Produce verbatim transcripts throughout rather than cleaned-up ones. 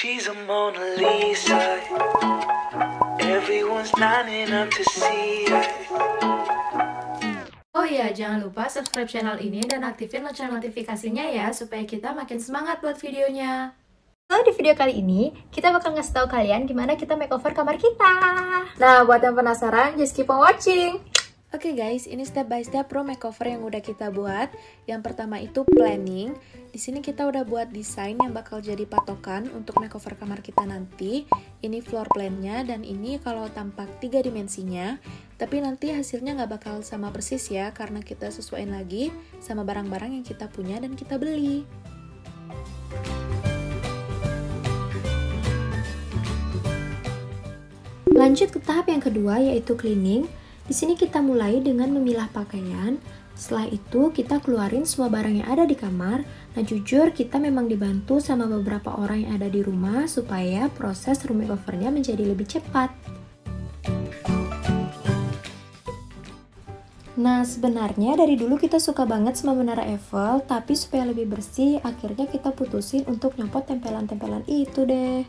She's a Mona Lisa. Everyone's lining up to see her. Oh iya, jangan lupa subscribe channel ini dan aktifin lonceng notifikasinya ya, supaya kita makin semangat buat videonya. So, di video kali ini, kita bakal ngasih tahu kalian gimana kita makeover kamar kita. Nah, buat yang penasaran, just keep on watching! Oke okay guys, ini step by step pro makeover yang udah kita buat. Yang pertama itu planning. Di sini kita udah buat desain yang bakal jadi patokan untuk makeover kamar kita nanti. Ini floor plan-nya dan ini kalau tampak tiga dimensinya. Tapi nanti hasilnya nggak bakal sama persis ya, karena kita sesuaiin lagi sama barang-barang yang kita punya dan kita beli. Lanjut ke tahap yang kedua, yaitu cleaning. Di sini kita mulai dengan memilah pakaian. Setelah itu kita keluarin semua barang yang ada di kamar. Nah, jujur kita memang dibantu sama beberapa orang yang ada di rumah supaya proses room makeover-nya menjadi lebih cepat. Nah, sebenarnya dari dulu kita suka banget sama Menara Eiffel, tapi supaya lebih bersih, akhirnya kita putusin untuk nyopot tempelan-tempelan itu deh.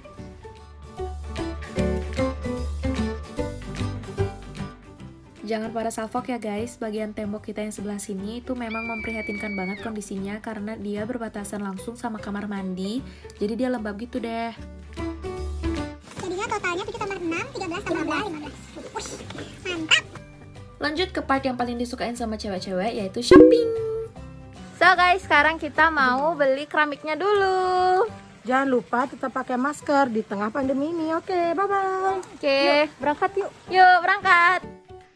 Jangan pada salfok ya guys, bagian tembok kita yang sebelah sini itu memang memprihatinkan banget kondisinya karena dia berbatasan langsung sama kamar mandi, jadi dia lembab gitu deh. Jadinya totalnya tujuh tambah enam, tiga belas tambah lima belas. Wush, mantap! Lanjut ke part yang paling disukain sama cewek-cewek, yaitu shopping. So guys, sekarang kita mau beli keramiknya dulu. Jangan lupa tetap pakai masker di tengah pandemi ini. Oke, bye-bye. Oke, Berangkat yuk. yuk berangkat.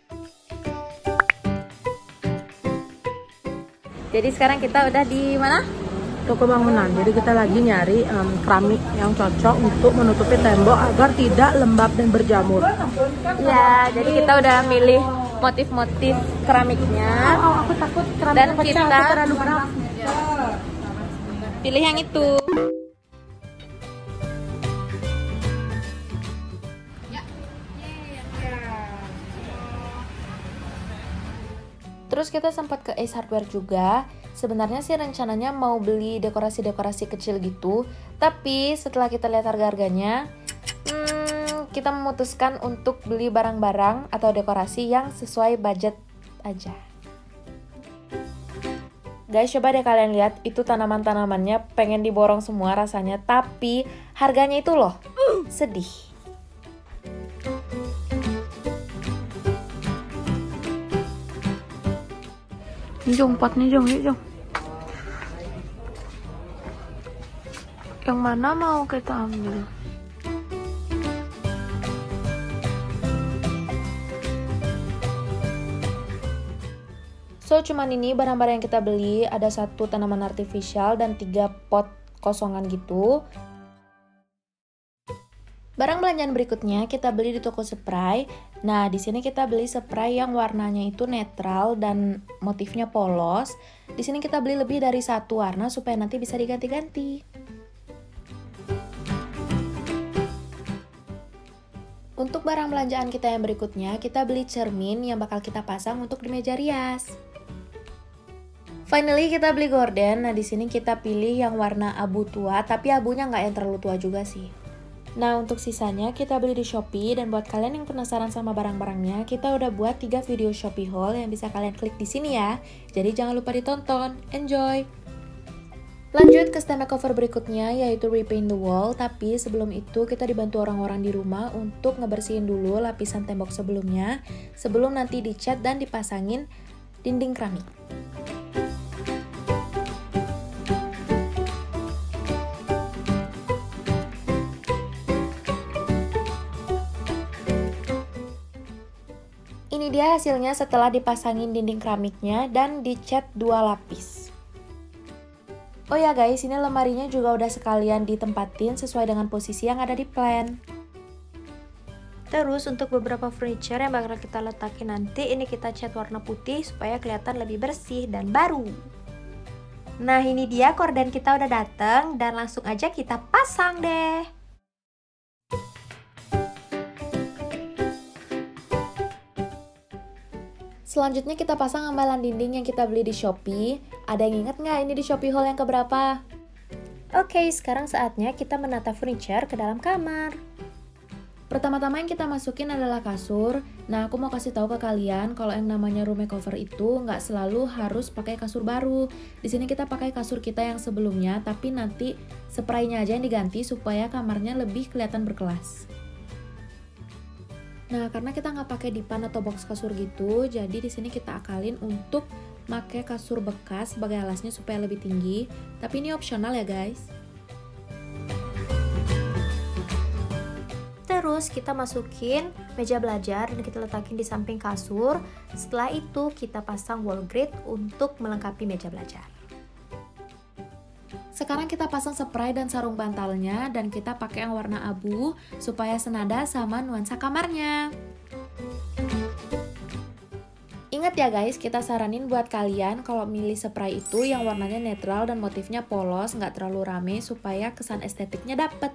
Jadi sekarang kita udah di mana? Toko bangunan. Jadi kita lagi nyari um, keramik yang cocok untuk menutupi tembok agar tidak lembab dan berjamur. Ya, jadi kita udah milih motif-motif keramiknya. Oh, aku takut Dan keramiknya pecah, kita aku terlalu berat. pilih yang itu. Terus kita sempat ke Ace Hardware juga. Sebenarnya sih rencananya mau beli dekorasi-dekorasi kecil gitu, tapi setelah kita lihat harga-harganya, hmm, kita memutuskan untuk beli barang-barang atau dekorasi yang sesuai budget aja. Guys, coba deh kalian lihat, itu tanaman-tanamannya pengen diborong semua rasanya, tapi harganya itu loh, sedih. Ini Jong, potnya Jong, yuk Jong. Yang mana mau kita ambil? So, cuman ini barang-barang yang kita beli, ada satu tanaman artifisial dan tiga pot kosongan gitu. Barang belanjaan berikutnya kita beli di toko spray. Nah, di sini kita beli spray yang warnanya itu netral dan motifnya polos. Di sini kita beli lebih dari satu warna supaya nanti bisa diganti-ganti. Untuk barang belanjaan kita yang berikutnya, kita beli cermin yang bakal kita pasang untuk di meja rias. Finally kita beli gorden. Nah, di sini kita pilih yang warna abu tua, tapi abunya nggak yang terlalu tua juga sih. Nah, untuk sisanya kita beli di Shopee, dan buat kalian yang penasaran sama barang-barangnya, kita udah buat tiga video Shopee haul yang bisa kalian klik di sini ya. Jadi jangan lupa ditonton. Enjoy! Lanjut ke step makeover berikutnya, yaitu repaint the wall. Tapi sebelum itu kita dibantu orang-orang di rumah untuk ngebersihin dulu lapisan tembok sebelumnya, sebelum nanti dicat dan dipasangin dinding keramik. Ini dia hasilnya setelah dipasangin dinding keramiknya dan dicat dua lapis. Oh ya guys, ini lemarinya juga udah sekalian ditempatin sesuai dengan posisi yang ada di plan. Terus untuk beberapa furniture yang bakal kita letakin nanti, ini kita cat warna putih supaya kelihatan lebih bersih dan baru. Nah, ini dia korden kita udah dateng dan langsung aja kita pasang deh. Selanjutnya kita pasang ambalan dinding yang kita beli di Shopee. Ada yang inget nggak ini di Shopee haul yang keberapa? Oke, sekarang saatnya kita menata furniture ke dalam kamar. Pertama-tama yang kita masukin adalah kasur. Nah, aku mau kasih tahu ke kalian kalau yang namanya room makeover itu nggak selalu harus pakai kasur baru. Di sini kita pakai kasur kita yang sebelumnya, tapi nanti spraynya aja yang diganti supaya kamarnya lebih kelihatan berkelas. Nah, karena kita nggak pakai dipan atau box kasur gitu, jadi di sini kita akalin untuk pakai kasur bekas sebagai alasnya supaya lebih tinggi. Tapi ini opsional ya guys. Terus kita masukin meja belajar dan kita letakin di samping kasur. Setelah itu kita pasang wall grid untuk melengkapi meja belajar. Sekarang kita pasang spray dan sarung bantalnya dan kita pakai yang warna abu supaya senada sama nuansa kamarnya. Ingat ya guys, kita saranin buat kalian kalau milih spray itu yang warnanya netral dan motifnya polos, nggak terlalu rame supaya kesan estetiknya dapet.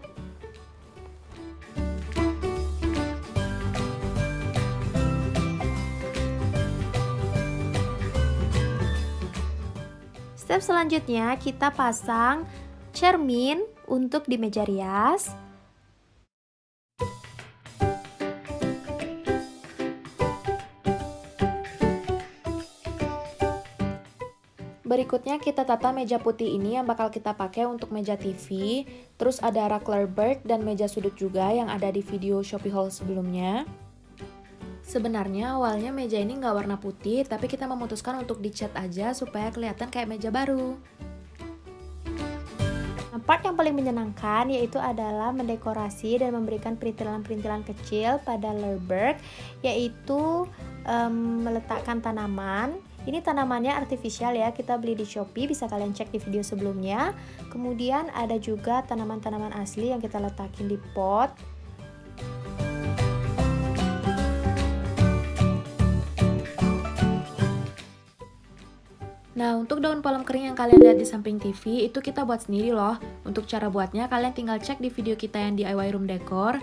Step selanjutnya kita pasang cermin untuk di meja rias. Berikutnya kita tata meja putih ini yang bakal kita pakai untuk meja T V. Terus ada rak Lerberg dan meja sudut juga yang ada di video Shopee haul sebelumnya. Sebenarnya awalnya meja ini nggak warna putih, tapi kita memutuskan untuk dicat aja supaya kelihatan kayak meja baru. Nah, part yang paling menyenangkan yaitu adalah mendekorasi dan memberikan perintilan-perintilan kecil pada Lerberg, yaitu um, meletakkan tanaman. Ini tanamannya artifisial ya, kita beli di Shopee, bisa kalian cek di video sebelumnya. Kemudian ada juga tanaman-tanaman asli yang kita letakin di pot. Nah, untuk daun palem kering yang kalian lihat di samping T V, itu kita buat sendiri loh. Untuk cara buatnya, kalian tinggal cek di video kita yang D I Y room decor.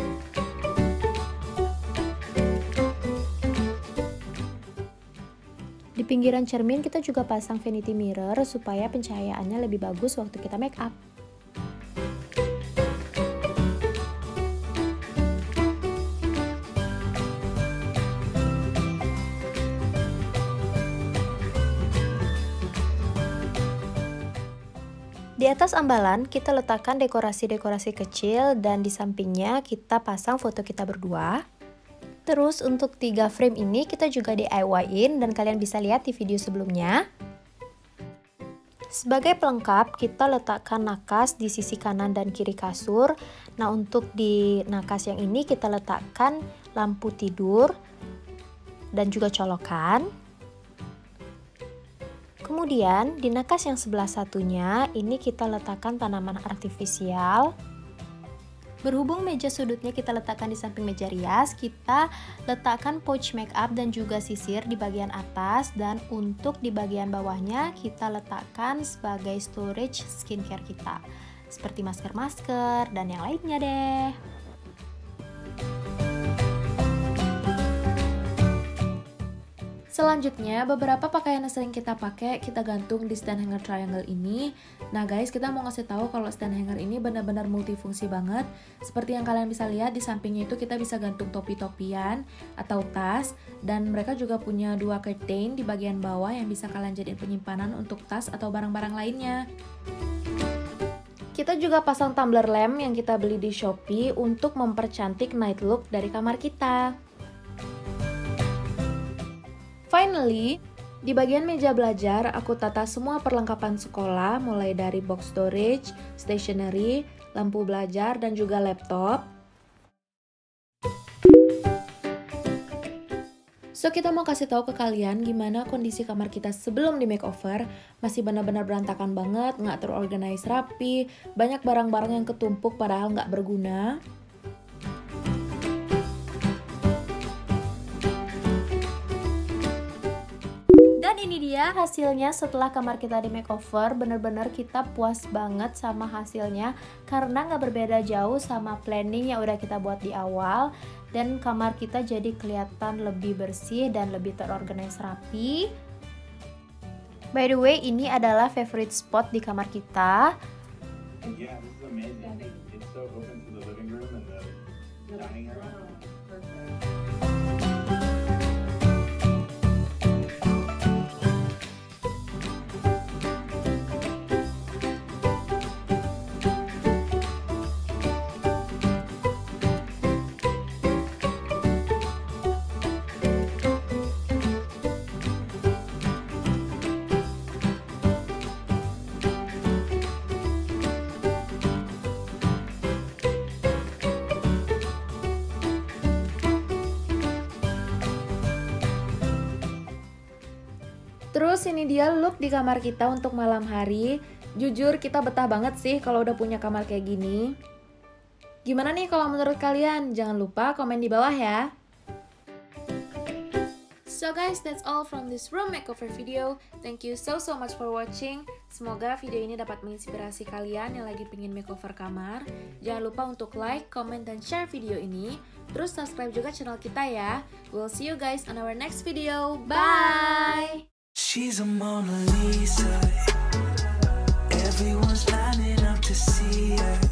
Di pinggiran cermin kita juga pasang vanity mirror supaya pencahayaannya lebih bagus waktu kita make up. Di atas ambalan kita letakkan dekorasi-dekorasi kecil dan di sampingnya kita pasang foto kita berdua. Terus untuk tiga frame ini kita juga D I Y-in dan kalian bisa lihat di video sebelumnya. Sebagai pelengkap kita letakkan nakas di sisi kanan dan kiri kasur. Nah, untuk di nakas yang ini kita letakkan lampu tidur dan juga colokan. Kemudian di nakas yang sebelah satunya ini kita letakkan tanaman artifisial. Berhubung meja sudutnya kita letakkan di samping meja rias, kita letakkan pouch makeup dan juga sisir di bagian atas, dan untuk di bagian bawahnya kita letakkan sebagai storage skincare kita, seperti masker-masker dan yang lainnya deh. Selanjutnya, beberapa pakaian yang sering kita pakai kita gantung di stand hanger triangle ini. Nah guys, kita mau ngasih tahu kalau stand hanger ini benar-benar multifungsi banget. Seperti yang kalian bisa lihat di sampingnya itu kita bisa gantung topi-topian atau tas, dan mereka juga punya dua curtain di bagian bawah yang bisa kalian jadiin penyimpanan untuk tas atau barang-barang lainnya. Kita juga pasang tumbler lamp yang kita beli di Shopee untuk mempercantik night look dari kamar kita. Finally, di bagian meja belajar, aku tata semua perlengkapan sekolah mulai dari box storage, stationery, lampu belajar, dan juga laptop. So, kita mau kasih tahu ke kalian gimana kondisi kamar kita sebelum di makeover. Masih benar-benar berantakan banget, nggak terorganize rapi, banyak barang-barang yang ketumpuk padahal nggak berguna. Dan ini dia hasilnya setelah kamar kita di makeover. Bener-bener kita puas banget sama hasilnya karena nggak berbeda jauh sama planning yang udah kita buat di awal. Dan kamar kita jadi kelihatan lebih bersih dan lebih terorganize rapi. By the way, ini adalah favorite spot di kamar kita. Yeah, this is amazing. It's so open to the living room and the dining room. Terus ini dia look di kamar kita untuk malam hari. Jujur kita betah banget sih kalau udah punya kamar kayak gini. Gimana nih kalau menurut kalian? Jangan lupa komen di bawah ya. So guys, that's all from this room makeover video. Thank you so so much for watching. Semoga video ini dapat menginspirasi kalian yang lagi pingin makeover kamar. Jangan lupa untuk like, comment, dan share video ini. Terus subscribe juga channel kita ya. We'll see you guys on our next video. Bye! She's a Mona Lisa. Everyone's lining up to see her.